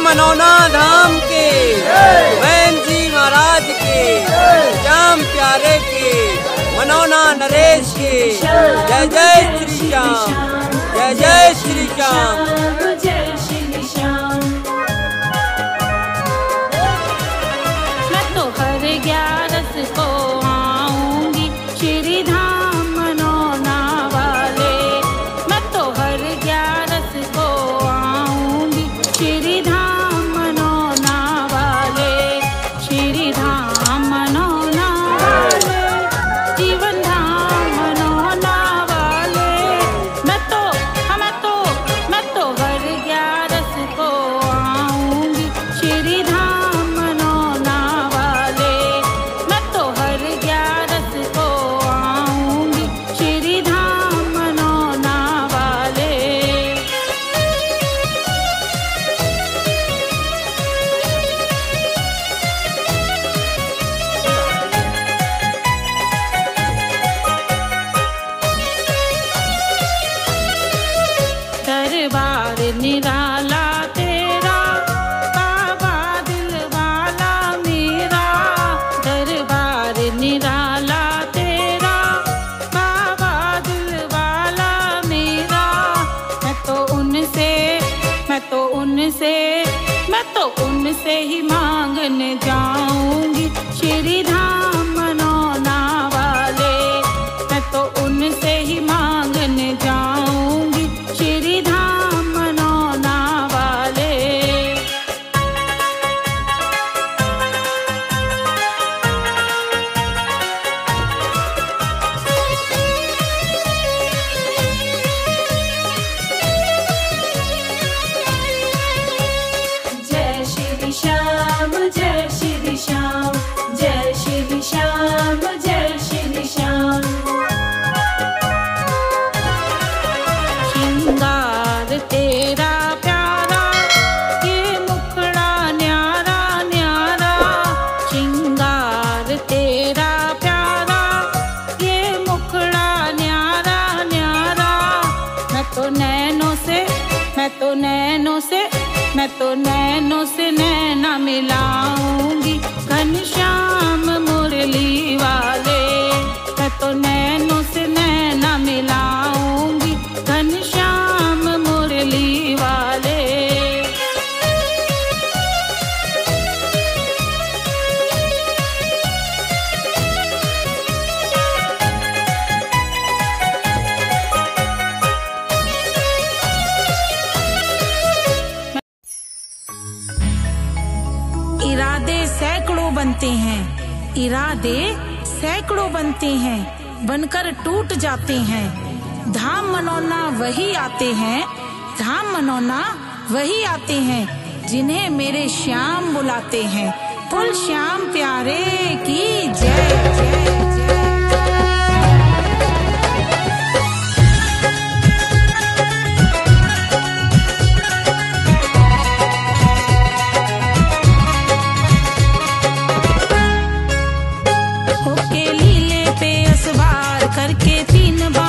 मनौना धाम के, वैन जी महाराज के, श्याम प्यारे के, मनौना नरेश के। जय जय श्री श्याम, जय जय श्री श्याम। मैं तो हर 11 को आऊंगी श्री धाम मनौना वाले। मैं तो हर 11 को आऊंगी श्री धाम मनौना वाले। श्री धाम मनौना वाले, जीवन धाम मनौना वाले। मैं तो हर 11 को आऊंगी श्री धाम मनौना वाले। मैं तो हर 11 को आऊंगी श्री धाम मनौना वाले। दरबार निराला तेरा, बाबा दिल वाला मेरा। दरबार निराला तेरा, बाबा दिल वाला मेरा। मैं तो उनसे ही मांगने जाऊंगी श्री धाम मनौना वाले। मैं तो उनसे ही मांगने जाऊंगी श्री धाम मनौना वाले। जय श्री श्याम, जय श्री श्याम, जय श्री श्याम, जय श्री श्याम। श्रृंगार तेरा प्यारा, ये मुखड़ा न्यारा न्यारा। श्रृंगार तेरा प्यारा, ये मुखड़ा न्यारा न्यारा। मैं तो नैनों से नैना मिलाऊंगी घनश्याम मुरली वाले। मैं तो नैनों से नैना मिलाऊंगी घनश्याम मुरली वाले। इरादे सैकड़ों बनते हैं, बनकर टूट जाते हैं। धाम मनौना वही आते हैं, धाम मनौना वही आते हैं, जिन्हें मेरे श्याम बुलाते हैं। बोल श्याम प्यारे की जय जय जय। करके 3 बार